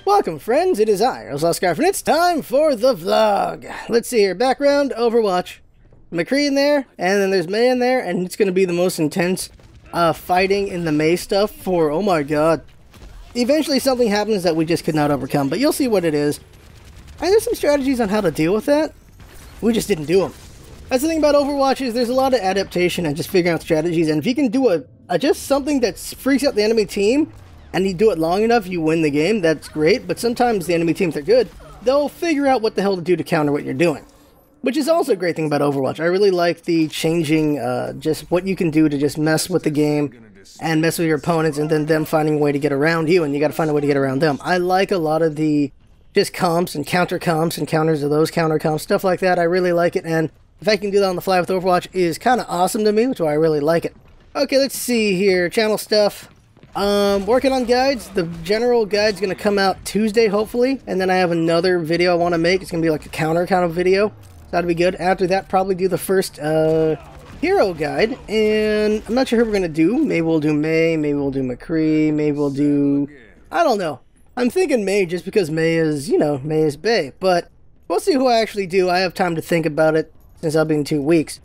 Welcome friends, it is I, ScarfVloged, and it's time for the vlog. Let's see here, background, Overwatch. McCree in there, and then there's May in there, and it's going to be the most intense fighting in the May stuff for, oh my god. Eventually something happens that we just could not overcome, but you'll see what it is. And there's some strategies on how to deal with that. We just didn't do them. That's the thing about Overwatch is there's a lot of adaptation and just figuring out strategies, and if you can do just something that freaks out the enemy team, and you do it long enough, you win the game, that's great, but sometimes the enemy teams are good, they'll figure out what the hell to do to counter what you're doing. Which is also a great thing about Overwatch. I really like the changing, just what you can do to just mess with the game, and mess with your opponents, and then them finding a way to get around you, and you gotta find a way to get around them. I like a lot of the just comps and counter comps and counters of those counter comps, stuff like that. I really like it, and if I can do that on the fly with Overwatch is kind of awesome to me, which is why I really like it. Okay, let's see here, channel stuff. Working on guides. The general guide's going to come out Tuesday, hopefully, and then I have another video I want to make. It's going to be like a counter kind of video. So that'll be good. After that, probably do the first hero guide, and I'm not sure who we're going to do. Maybe we'll do May, maybe we'll do McCree, maybe we'll do... I don't know. I'm thinking May just because May is, you know, May is Bay, but we'll see who I actually do. I have time to think about it since I'll be in 2 weeks.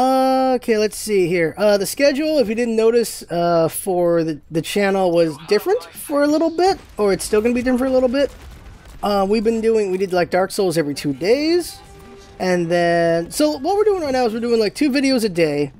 Okay, let's see here. The schedule, if you didn't notice, for the channel was different for a little bit, or it's still going to be different for a little bit. We did like Dark Souls every 2 days, and then, so what we're doing right now is we're doing like 2 videos a day,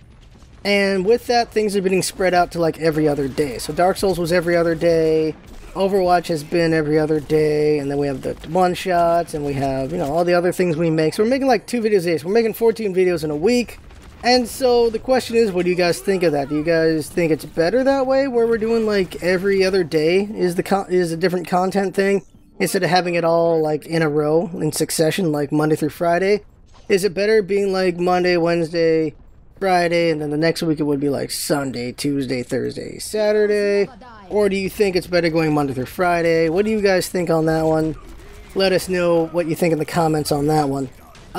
and with that, things are getting spread out to like every other day. So Dark Souls was every other day, Overwatch has been every other day, and then we have the one-shots, and we have, you know, all the other things we make. So we're making like 2 videos a day, so we're making 14 videos in a week. And so the question is, what do you guys think of that? Do you guys think it's better that way, where we're doing like every other day is a different content thing, instead of having it all like in a row in succession, like Monday through Friday? Is it better being like Monday, Wednesday, Friday, and then the next week it would be like Sunday, Tuesday, Thursday, Saturday? Or do you think it's better going Monday through Friday? What do you guys think on that one? Let us know what you think in the comments on that one.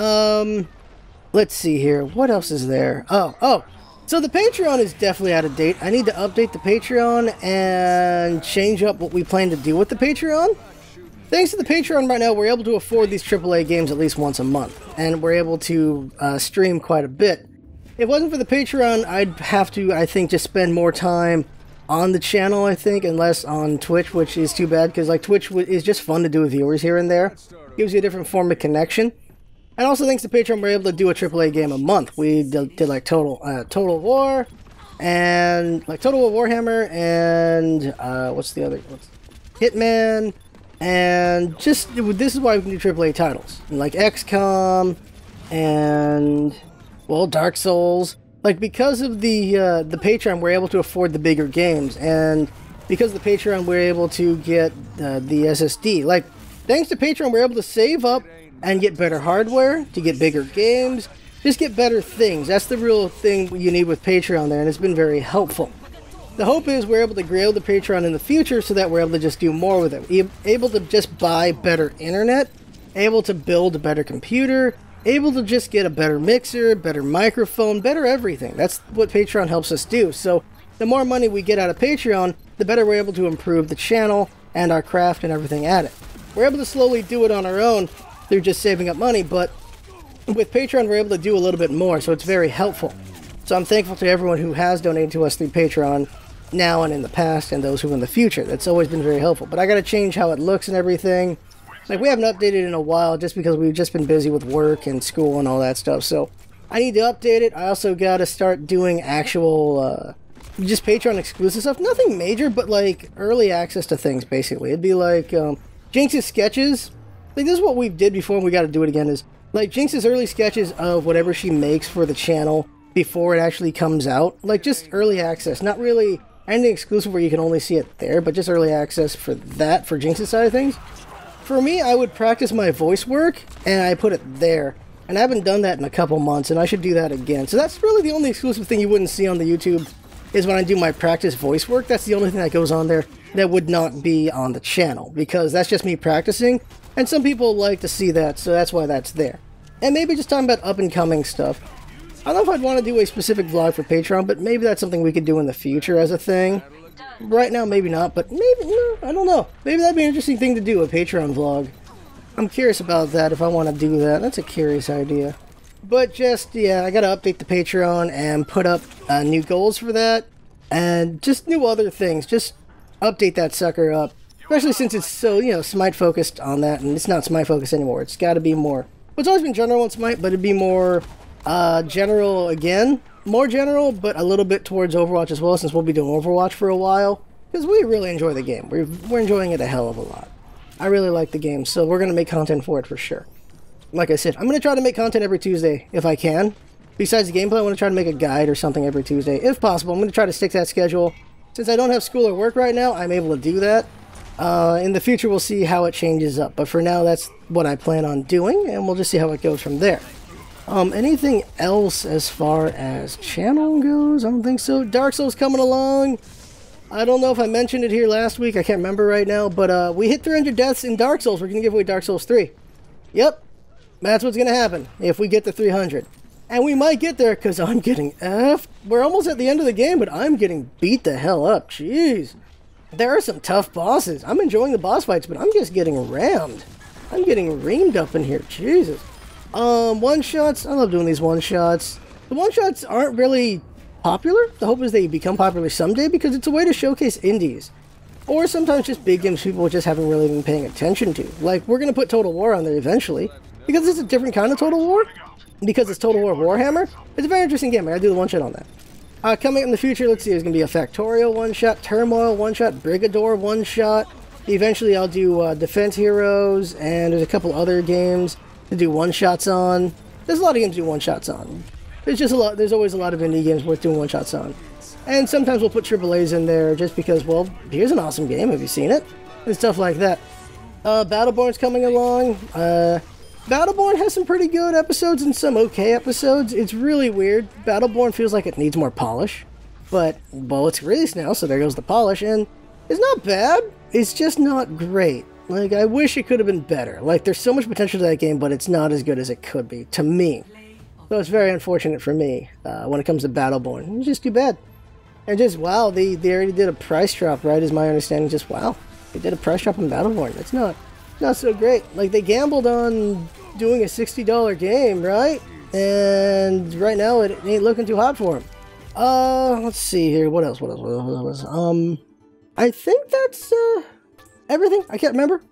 Let's see here. What else is there? Oh. So the Patreon is definitely out of date. I need to update the Patreon and change up what we plan to do with the Patreon. Thanks to the Patreon right now, we're able to afford these AAA games at least once a month. And we're able to stream quite a bit. If it wasn't for the Patreon, I'd have to, I think, just spend more time on the channel, I think, and less on Twitch, which is too bad, because like Twitch is just fun to do with viewers here and there. Gives you a different form of connection. And also thanks to Patreon, we're able to do a AAA game a month. We did like Total War, and like Total War Warhammer, and what's the other? Hitman, and just this is why we can do AAA titles like XCOM, and well, Dark Souls. Like because of the Patreon, we're able to afford the bigger games, and because of the Patreon, we're able to get the SSD. Like thanks to Patreon, we're able to save up and get better hardware, to get bigger games, just get better things. That's the real thing you need with Patreon there, and it's been very helpful. The hope is we're able to grow the Patreon in the future so that we're able to just do more with it. Able to just buy better internet, able to build a better computer, able to just get a better mixer, better microphone, better everything. That's what Patreon helps us do. So the more money we get out of Patreon, the better we're able to improve the channel and our craft and everything at it. We're able to slowly do it on our own, they're just saving up money, but with Patreon we're able to do a little bit more, so it's very helpful. So I'm thankful to everyone who has donated to us through Patreon now and in the past, and those who in the future. That's always been very helpful. But I gotta change how it looks and everything. Like we haven't updated in a while just because we've just been busy with work and school and all that stuff, so I need to update it. I also gotta start doing actual just Patreon exclusive stuff. Nothing major, but like early access to things basically. It'd be like Jinx's sketches. Like this is what we did before, and we got to do it again, is like Jinx's early sketches of whatever she makes for the channel before it actually comes out. Like just early access, not really anything exclusive where you can only see it there, but just early access for that, for Jinx's side of things. For me, I would practice my voice work, and I put it there. And I haven't done that in a couple months, and I should do that again. So that's really the only exclusive thing you wouldn't see on the YouTube, is when I do my practice voice work. That's the only thing that goes on there that would not be on the channel, because that's just me practicing. And some people like to see that, so that's why that's there. And maybe just talking about up-and-coming stuff. I don't know if I'd want to do a specific vlog for Patreon, but maybe that's something we could do in the future as a thing. Right now, maybe not, but maybe, no, I don't know. Maybe that'd be an interesting thing to do, a Patreon vlog. I'm curious about that, if I want to do that. That's a curious idea. But just, yeah, I gotta update the Patreon and put up new goals for that. And just new other things. Just update that sucker up. Especially since it's so, you know, Smite focused on that, and it's not Smite focused anymore. It's gotta be more. It's always been general in Smite, but it'd be more general again. More general, but a little bit towards Overwatch as well, since we'll be doing Overwatch for a while. Because we really enjoy the game. We're enjoying it a hell of a lot. I really like the game, so we're going to make content for it for sure. Like I said, I'm going to try to make content every Tuesday if I can. Besides the gameplay, I want to try to make a guide or something every Tuesday. If possible, I'm going to try to stick to that schedule. Since I don't have school or work right now, I'm able to do that. In the future, we'll see how it changes up. But for now, that's what I plan on doing, and we'll just see how it goes from there. Anything else as far as channel goes? I don't think so. Dark Souls coming along. I don't know if I mentioned it here last week. I can't remember right now. But we hit 300 deaths in Dark Souls. We're going to give away Dark Souls 3. Yep. That's what's going to happen if we get to 300. And we might get there because I'm getting effed. We're almost at the end of the game, but I'm getting beat the hell up. Jeez. There are some tough bosses. I'm enjoying the boss fights, but I'm just getting rammed. I'm getting reamed up in here. Jesus. One-shots. I love doing these one-shots. The one-shots aren't really popular. The hope is they become popular someday because it's a way to showcase indies. Or sometimes just big games people just haven't really been paying attention to. Like, we're going to put Total War on there eventually. Because it's a different kind of Total War. Because it's Total War Warhammer. It's a very interesting game. I gotta do the one-shot on that. Coming in the future, let's see, there's going to be a Factorio one-shot, Turmoil one-shot, Brigador one-shot. Eventually I'll do Defense Heroes, and there's a couple other games to do one-shots on. There's a lot of games to do one-shots on. There's always a lot of indie games worth doing one-shots on. And sometimes we'll put AAAs in there just because, well, here's an awesome game, have you seen it? And stuff like that. Battleborn's coming along. Battleborn has some pretty good episodes and some okay episodes. It's really weird. Battleborn feels like it needs more polish. But, well, it's released now, so there goes the polish. And it's not bad. It's just not great. Like, I wish it could have been better. Like, there's so much potential to that game, but it's not as good as it could be, to me. So it's very unfortunate for me when it comes to Battleborn. It's just too bad. And just, wow, they already did a price drop, right, is my understanding. Just, wow, they did a price drop on Battleborn. That's not so great. Like, they gambled on doing a $60 game, right? And right now, it ain't looking too hot for them. Let's see here. What else? I think that's, everything. I can't remember.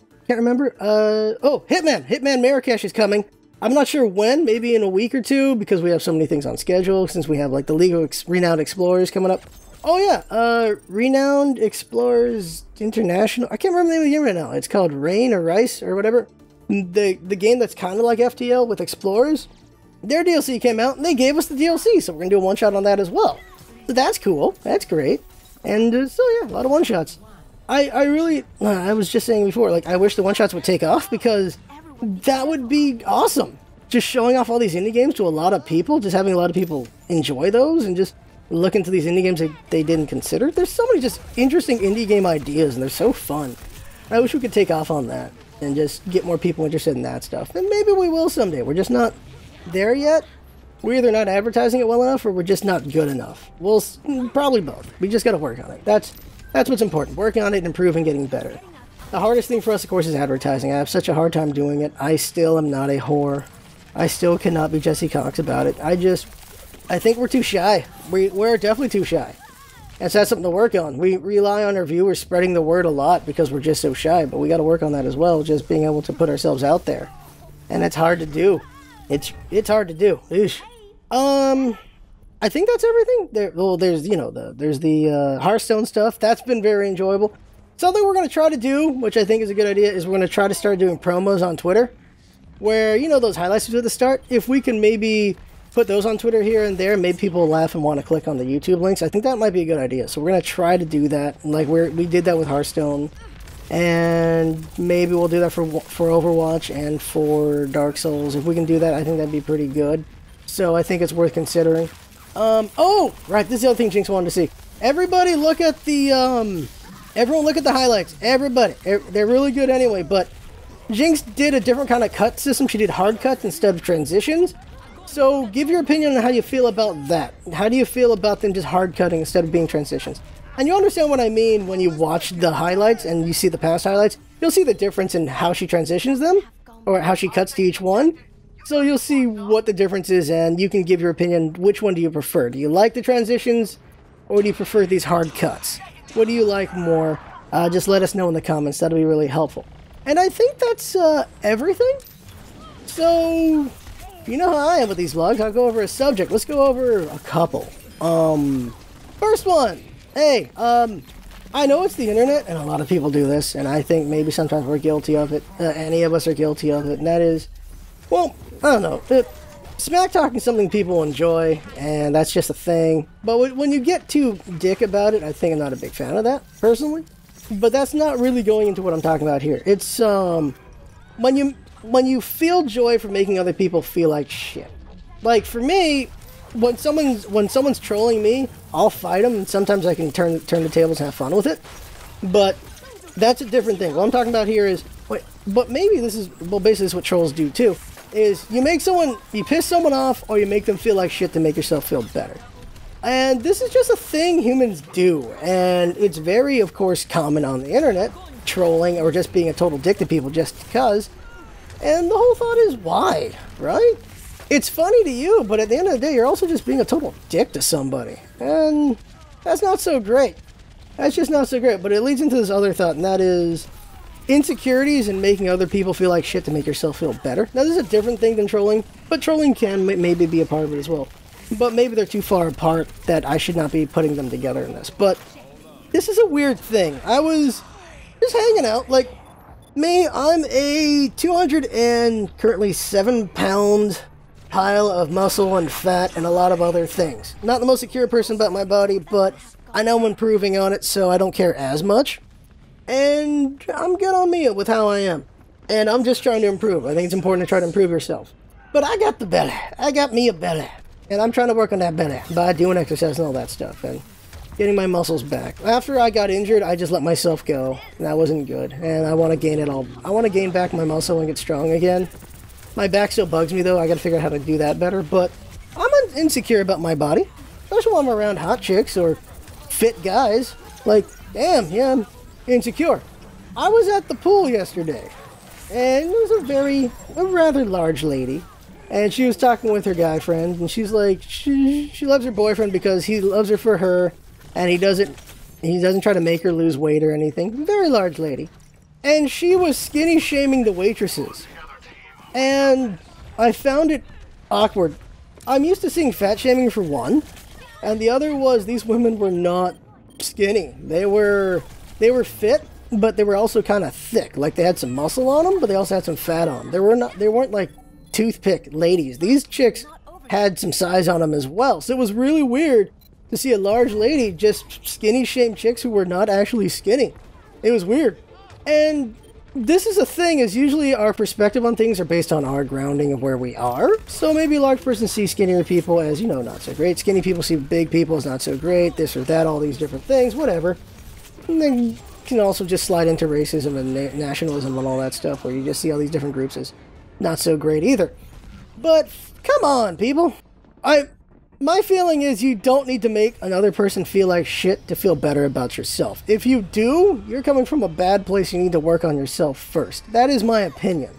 Oh, Hitman Marrakesh is coming. I'm not sure when, maybe in a week or two, because we have so many things on schedule, since we have, like, the League of Renowned Explorers coming up. Oh, yeah, Renowned Explorers International. I can't remember the name of the game right now. It's called Rain or Rice or whatever. The game that's kind of like FTL with Explorers. Their DLC came out, and they gave us the DLC, so we're going to do a one-shot on that as well. So that's cool. That's great. And so, yeah, a lot of one-shots. I really, I was just saying before, like, I wish the one-shots would take off, because that would be awesome. Just showing off all these indie games to a lot of people, just having a lot of people enjoy those, and just look into these indie games that they didn't consider. There's so many just interesting indie game ideas, and they're so fun. I wish we could take off on that, and just get more people interested in that stuff. And maybe we will someday. We're just not there yet. We're either not advertising it well enough, or we're just not good enough. We'll probably both. We just got to work on it. That's what's important. Working on it and improving, getting better. The hardest thing for us, of course, is advertising. I have such a hard time doing it. I still am not a whore. I still cannot be Jesse Cox about it. I think we're too shy. We're definitely too shy. And so that's something to work on. We rely on our viewers spreading the word a lot because we're just so shy, but we got to work on that as well, just being able to put ourselves out there. And it's hard to do. It's hard to do. Eesh. I think that's everything. There's the Hearthstone stuff. That's been very enjoyable. Something we're going to try to do, which I think is a good idea, is we're going to try to start doing promos on Twitter. Where, you know, those highlights at the start, if we can maybe put those on Twitter here and there, maybe people will laugh and want to click on the YouTube links. I think that might be a good idea. So we're going to try to do that. Like, we did that with Hearthstone. And maybe we'll do that for Overwatch and for Dark Souls. If we can do that, I think that'd be pretty good. So I think it's worth considering. Oh, right, this is the other thing Jinx wanted to see. Everybody look at the, everyone look at the highlights. Everybody. They're really good anyway, but Jinx did a different kind of cut system. She did hard cuts instead of transitions. So give your opinion on how you feel about that. How do you feel about them just hard cutting instead of being transitions? And you understand what I mean when you watch the highlights and you see the past highlights. You'll see the difference in how she transitions them, or how she cuts to each one. So you'll see what the difference is, and you can give your opinion. Which one do you prefer? Do you like the transitions, or do you prefer these hard cuts? What do you like more? Just let us know in the comments. That'll be really helpful. And I think that's everything. So, you know how I am with these vlogs. I'll go over a subject. Let's go over a couple. First one. Hey, I know it's the internet, and a lot of people do this, and I think maybe sometimes we're guilty of it. Any of us are guilty of it, and that is, well, I don't know. Smack talking something people enjoy, and that's just a thing. But when you get too dick about it, I think I'm not a big fan of that, personally. But that's not really going into what I'm talking about here. It's, when you feel joy for making other people feel like shit. Like, for me, when someone's trolling me, I'll fight them, and sometimes I can turn the tables and have fun with it. But that's a different thing. What I'm talking about here is, but maybe this is, well, basically this is what trolls do too, is you piss someone off, or you make them feel like shit to make yourself feel better. And this is just a thing humans do, and it's very, of course, common on the internet, trolling or just being a total dick to people just because. And the whole thought is, why, right? It's funny to you, but at the end of the day, you're also just being a total dick to somebody. And that's not so great. That's just not so great. But it leads into this other thought, and that is insecurities and making other people feel like shit to make yourself feel better. Now, this is a different thing than trolling, but trolling can maybe be a part of it as well. But maybe they're too far apart that I should not be putting them together in this. But this is a weird thing. I was just hanging out, like, me, I'm a 200 and currently 7-pound pile of muscle and fat and a lot of other things. Not the most secure person about my body, but I know I'm improving on it, so I don't care as much. And I'm good on me with how I am. And I'm just trying to improve. I think it's important to try to improve yourself. But I got the belly. I got me a belly. And I'm trying to work on that belly by doing exercise and all that stuff. And getting my muscles back. After I got injured, I just let myself go. And that wasn't good. And I want to gain it all. I want to gain back my muscle and get strong again. My back still bugs me, though. I got to figure out how to do that better. But I'm insecure about my body. Especially when I'm around hot chicks or fit guys. Like, damn, yeah, I'm insecure. I was at the pool yesterday. And it was a rather large lady. And she was talking with her guy friend, and she's like, she loves her boyfriend because he loves her for her, and he doesn't try to make her lose weight or anything. Very large lady. And she was skinny shaming the waitresses. And I found it awkward. I'm used to seeing fat shaming for one, and the other was these women were not skinny. They were fit, but they were also kind of thick. Like they had some muscle on them, but they also had some fat on them. They weren't like toothpick ladies. These chicks had some size on them as well. So it was really weird to see a large lady just skinny shame chicks who were not actually skinny. It was weird. And this is a thing, is usually our perspective on things are based on our grounding of where we are. So maybe a large person sees skinnier people as, you know, not so great. Skinny people see big people as not so great, this or that, all these different things, whatever. And then you can also just slide into racism and nationalism and all that stuff, where you just see all these different groups as not so great either. But come on, people. My feeling is you don't need to make another person feel like shit to feel better about yourself. If you do, you're coming from a bad place. You need to work on yourself first. That is my opinion.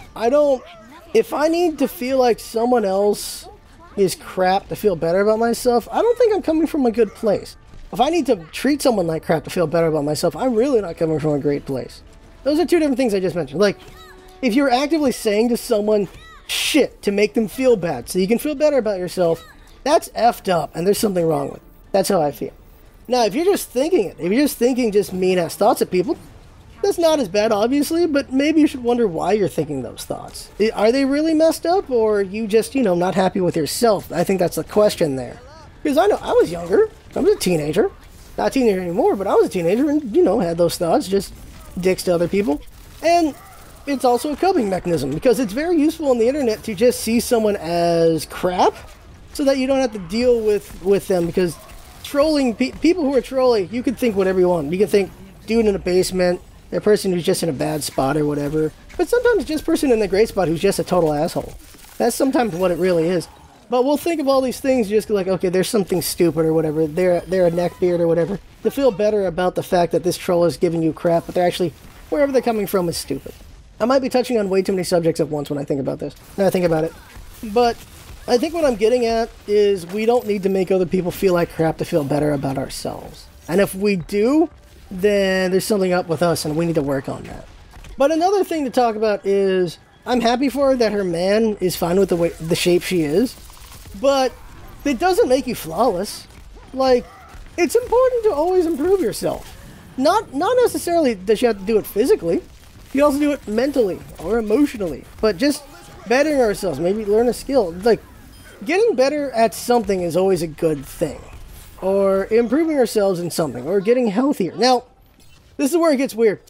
If I need to feel like someone else is crap to feel better about myself, I don't think I'm coming from a good place. If I need to treat someone like crap to feel better about myself, I'm really not coming from a great place. Those are two different things I just mentioned. Like, if you're actively saying to someone shit to make them feel bad so you can feel better about yourself, that's effed up, and there's something wrong with it. That's how I feel. Now, if you're just thinking it, if you're just thinking just mean-ass thoughts at people, that's not as bad, obviously, but maybe you should wonder why you're thinking those thoughts. Are they really messed up, or are you just, you know, not happy with yourself? I think that's the question there. Because I know I was younger. I was a teenager. Not a teenager anymore, but I was a teenager and, you know, had those thoughts, just dicks to other people. And it's also a coping mechanism, because it's very useful on the internet to just see someone as crap so that you don't have to deal with them, because trolling, people who are trolling, you can think whatever you want. You can think dude in a basement, a person who's just in a bad spot or whatever, but sometimes just person in a great spot who's just a total asshole. That's sometimes what it really is. But we'll think of all these things just like, okay, there's something stupid or whatever. They're a neckbeard or whatever. To feel better about the fact that this troll is giving you crap, but they're actually, wherever they're coming from is stupid. I might be touching on way too many subjects at once when I think about this. Now I think about it. But I think what I'm getting at is we don't need to make other people feel like crap to feel better about ourselves. And if we do, then there's something up with us and we need to work on that. But another thing to talk about is I'm happy for her that her man is fine with the shape she is. But it doesn't make you flawless. Like, it's important to always improve yourself. Not necessarily that you have to do it physically. You can also do it mentally or emotionally. But just bettering ourselves, maybe learn a skill. Like, getting better at something is always a good thing. Or improving ourselves in something. Or getting healthier. Now, this is where it gets weird.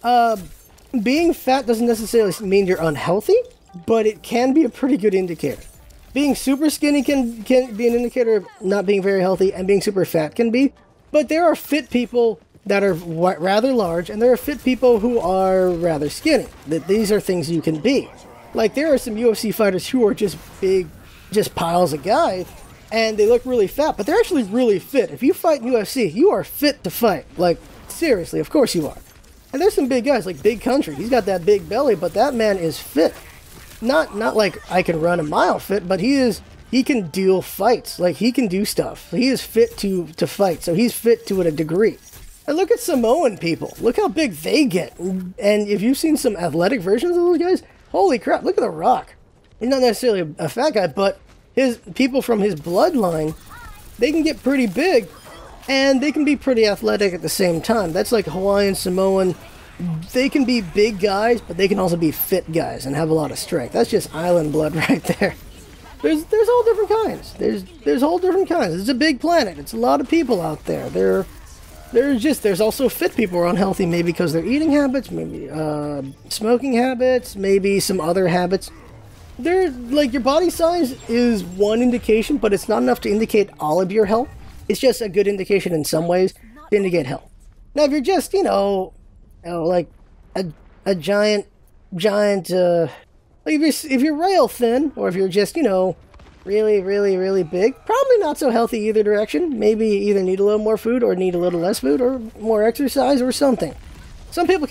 Being fat doesn't necessarily mean you're unhealthy, but it can be a pretty good indicator. Being super skinny can be an indicator of not being very healthy, and being super fat can be. But there are fit people that are rather large, and there are fit people who are rather skinny. These are things you can be. Like, there are some UFC fighters who are just big, just piles of guys, and they look really fat, but they're actually really fit. If you fight in UFC, you are fit to fight. Like, seriously, of course you are. And there's some big guys, like Big Country. He's got that big belly, but that man is fit. Not like I can run a mile fit, but he can deal fights. Like, he can do stuff. He is fit to fight, so he's fit to a degree. And look at Samoan people. Look how big they get. And if you've seen some athletic versions of those guys, holy crap, look at The Rock. He's not necessarily a fat guy, but his people from his bloodline, they can get pretty big, and they can be pretty athletic at the same time. That's like Hawaiian, Samoan. They can be big guys, but they can also be fit guys and have a lot of strength. That's just island blood right there. There's all different kinds. There's all different kinds. It's a big planet. It's a lot of people out there. There's also fit people who are unhealthy, maybe because their eating habits, maybe smoking habits, maybe some other habits. Like, your body size is one indication, but it's not enough to indicate all of your health. It's just a good indication in some ways to indicate health. Now, if you're just, like a giant, like if you're rail thin, or if you're just, really, really, really big, probably not so healthy either direction. Maybe either need a little more food, or need a little less food, or more exercise, or something. Some people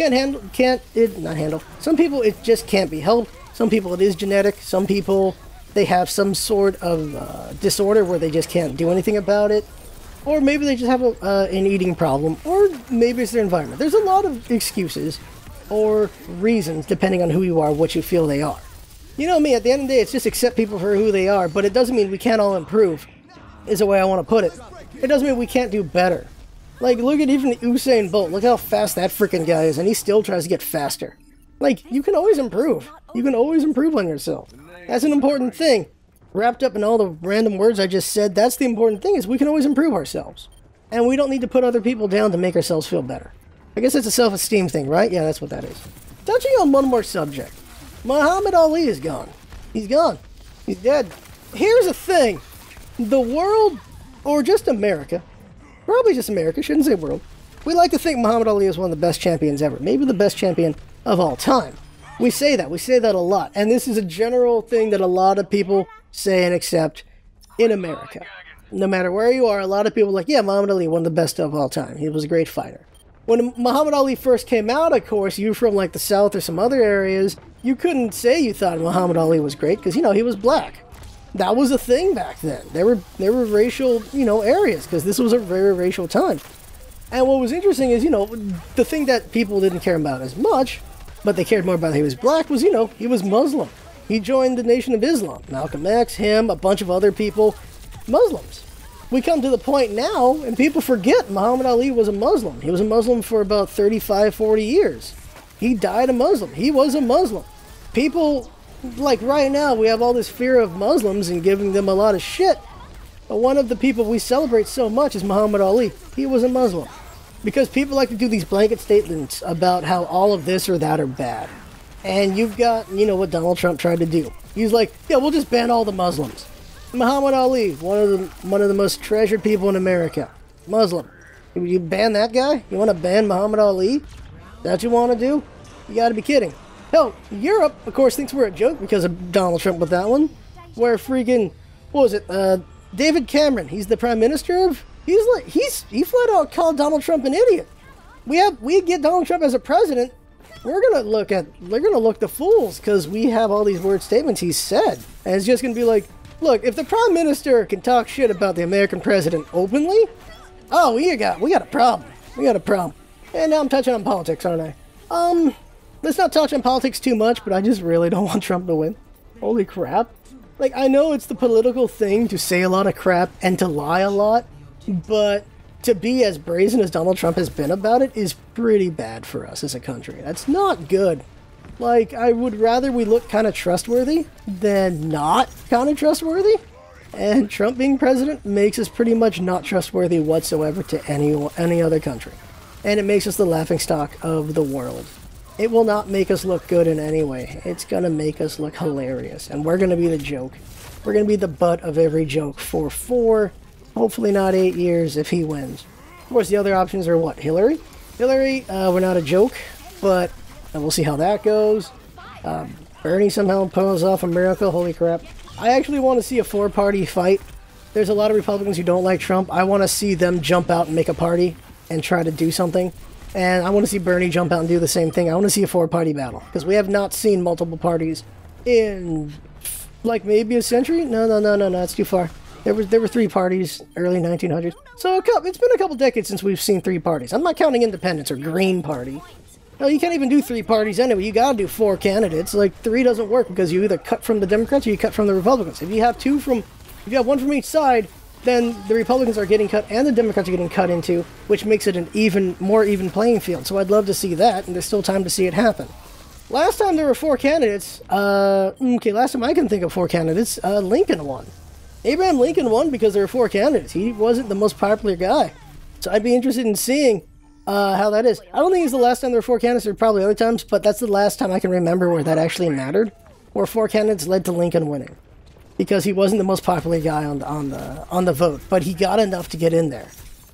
not handle. Some people it just can't be helped. Some people it is genetic. Some people, they have some sort of disorder where they just can't do anything about it. Or maybe they just have an eating problem, or maybe it's their environment. There's a lot of excuses or reasons depending on who you are, what you feel they are. You know me, at the end of the day, it's just accept people for who they are, but it doesn't mean we can't all improve, is the way I want to put it. It doesn't mean we can't do better. Like, look at even Usain Bolt. Look how fast that freaking guy is, and he still tries to get faster. Like, you can always improve. You can always improve on yourself. That's an important thing. Wrapped up in all the random words I just said, that's the important thing, is we can always improve ourselves. And we don't need to put other people down to make ourselves feel better. I guess it's a self-esteem thing, right? Yeah, that's what that is. Touching on one more subject. Muhammad Ali is gone. He's gone. He's dead. Here's the thing. The world, or just America, probably just America, shouldn't say world, we like to think Muhammad Ali is one of the best champions ever. Maybe the best champion of all time. We say that a lot. And this is a general thing that a lot of people say and accept in America. No matter where you are, a lot of people are like, yeah, Muhammad Ali, one of the best of all time. He was a great fighter. When Muhammad Ali first came out, of course, you from like the South or some other areas, you couldn't say you thought Muhammad Ali was great because, he was black. That was a thing back then. There were racial, areas, because this was a very racial time. And what was interesting is, the thing that people didn't care about as much, but they cared more about he was black, was, he was Muslim. He joined the Nation of Islam. Malcolm X, him, a bunch of other people, Muslims. We come to the point now, and people forget Muhammad Ali was a Muslim. He was a Muslim for about 35, 40 years. He died a Muslim. He was a Muslim. People, like right now, we have all this fear of Muslims and giving them a lot of shit. But one of the people we celebrate so much is Muhammad Ali. He was a Muslim. Because people like to do these blanket statements about how all of this or that are bad. And you've got, what Donald Trump tried to do. He's like, yeah, we'll just ban all the Muslims. Muhammad Ali, one of the most treasured people in America. Muslim. You ban that guy? You want to ban Muhammad Ali? Is that what you want to do? You gotta be kidding. Hell, Europe, of course, thinks we're a joke because of Donald Trump with that one. Where freaking what was it? David Cameron. He's the prime minister of. He flat out called Donald Trump an idiot. We get Donald Trump as a president. They're gonna look the fools because we have all these weird statements he said, and it's just gonna be like, look, if the prime minister can talk shit about the American president openly, oh, we got a problem. We got a problem. And now I'm touching on politics, aren't I? Let's not touch on politics too much, but I just really don't want Trump to win. Holy crap. Like, I know it's the political thing to say a lot of crap and to lie a lot, but to be as brazen as Donald Trump has been about it is pretty bad for us as a country. That's not good. Like, I would rather we look kind of trustworthy than not kind of trustworthy. And Trump being president makes us pretty much not trustworthy whatsoever to any other country. And it makes us the laughingstock of the world. It will not make us look good in any way. It's going to make us look hilarious. And we're going to be the joke. We're going to be the butt of every joke for 4, hopefully not 8 years if he wins. Of course, the other options are what? Hillary? Hillary, we're not a joke, but we'll see how that goes. Bernie somehow pulls off a miracle. Holy crap. I actually want to see a 4-party fight. There's a lot of Republicans who don't like Trump. I want to see them jump out and make a party and try to do something. And I want to see Bernie jump out and do the same thing. I want to see a 4-party battle. Because we have not seen multiple parties in, like, maybe a century? No, that's too far. There were 3 parties early 1900s. So it's been a couple decades since we've seen 3 parties. I'm not counting independents or Green Party. No, you can't even do 3 parties anyway. You gotta do 4 candidates. Like, 3 doesn't work because you either cut from the Democrats or you cut from the Republicans. If you have 1 from each side, then the Republicans are getting cut and the Democrats are getting cut into, which makes it an even more even playing field. So I'd love to see that, and there's still time to see it happen. Last time there were 4 candidates, last time I can think of 4 candidates, Lincoln won. Abraham Lincoln won because there were 4 candidates. He wasn't the most popular guy. So I'd be interested in seeing how that is. I don't think it's the last time there were 4 candidates. There were probably other times, but that's the last time I can remember where that actually mattered, where 4 candidates led to Lincoln winning. Because he wasn't the most popular guy on the vote, but he got enough to get in there.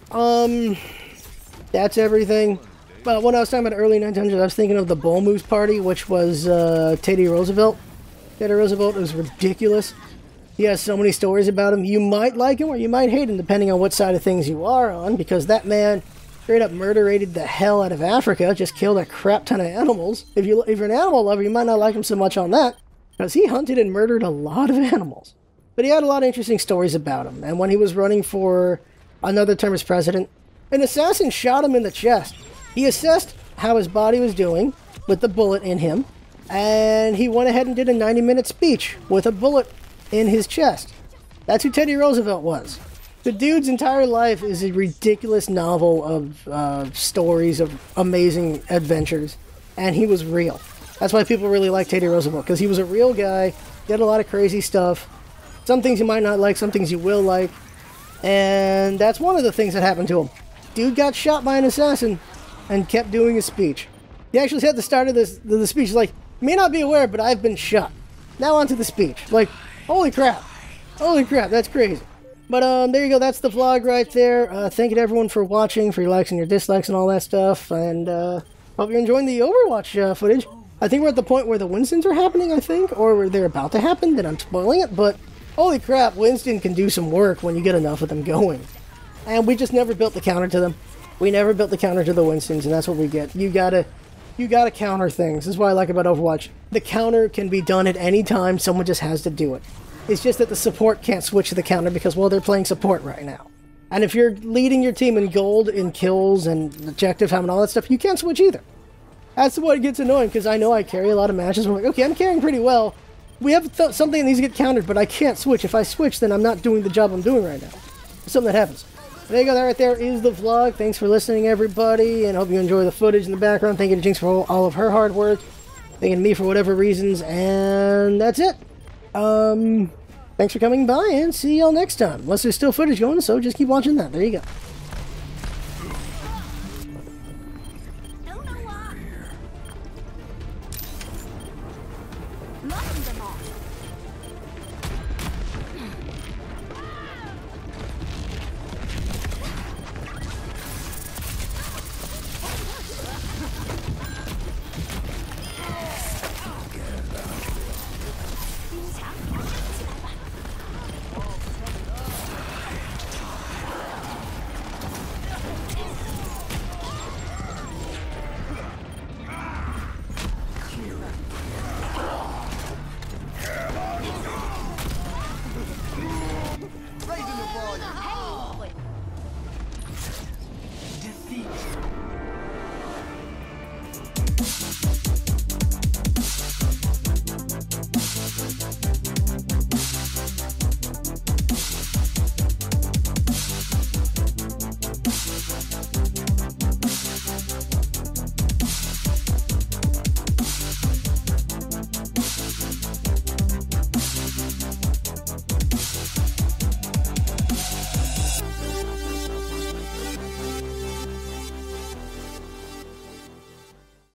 That's everything. But when I was talking about early 1900s, I was thinking of the Bull Moose Party, which was Teddy Roosevelt. Teddy Roosevelt was ridiculous. He has so many stories about him. You might like him or you might hate him, depending on what side of things you are on, because that man straight up murderated the hell out of Africa, just killed a crap ton of animals. If you're an animal lover, you might not like him so much on that, because he hunted and murdered a lot of animals. But he had a lot of interesting stories about him. And when he was running for another term as president, an assassin shot him in the chest. He assessed how his body was doing with the bullet in him, and he went ahead and did a 90-minute speech with a bullet in his chest. That's who Teddy Roosevelt was. The dude's entire life is a ridiculous novel of stories of amazing adventures, and he was real. That's why people really like Teddy Roosevelt, because he was a real guy, did a lot of crazy stuff. Some things you might not like, some things you will like, and that's one of the things that happened to him. Dude got shot by an assassin and kept doing his speech. He actually said at the start of the speech, like, may not be aware, but I've been shot. Now on to the speech. Like, holy crap. Holy crap, that's crazy. But there you go, that's the vlog right there. Thank you to everyone for watching, for your likes and your dislikes and all that stuff, and hope you're enjoying the Overwatch footage. I think we're at the point where the Winstons are happening, I think, or they're about to happen, then I'm spoiling it, but holy crap, Winston can do some work when you get enough of them going. And we just never built the counter to them. We never built the counter to the Winstons, and that's what we get. You gotta counter things. This is what I like about Overwatch. The counter can be done at any time, someone just has to do it. It's just that the support can't switch to the counter because, well, they're playing support right now. And if you're leading your team in gold, in kills, and objective time and all that stuff, you can't switch either. That's what gets annoying, because I know I carry a lot of matches. I'm like, okay, I'm carrying pretty well. We have something that needs to get countered, but I can't switch. If I switch, then I'm not doing the job I'm doing right now. It's something that happens. There you go, that right there is the vlog. Thanks for listening, everybody, and hope you enjoy the footage in the background. Thank you to Jinx for all of her hard work. Thank you to me for whatever reasons, and that's it. Thanks for coming by, and see y'all next time. Unless there's still footage going, so just keep watching that. There you go.